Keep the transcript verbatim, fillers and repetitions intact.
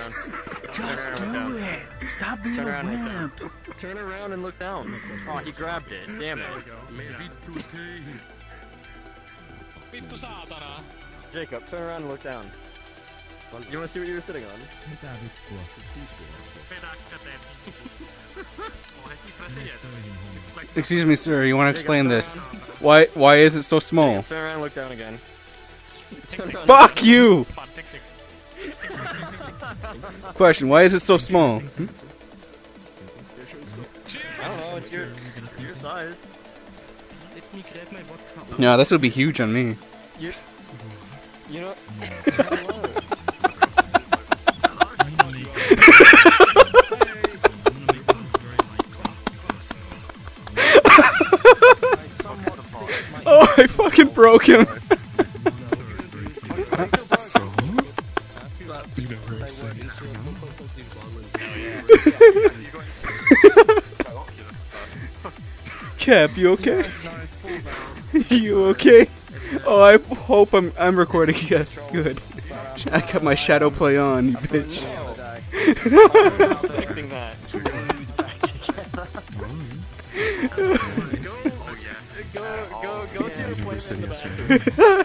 around. Just Turn around, do it. Stop being Turn a around and look wimp. down. Turn around and look down. Oh, he grabbed it. Damn it. Vittu saatana. Jacob, turn around and look down. You wanna see what you were sitting on? Mitä vittua? Vedä käteen. Oh, he Brazilians. It's like Excuse me, sir. You want to explain this? Why? Why is it so small? Turn around and look down again. Fuck you! fun technique. Question: Why is it so small? Hmm? I don't know, it's your, it's your size. Let me grab my vodka. Yeah, this would be huge on me. You, you know... Oh, I fucking broke him! Cap, you okay? You okay? Oh, I hope I'm I'm recording. Yes, good. I got my shadow play on, you bitch. Predicting that. Go, go, go to the place in the back.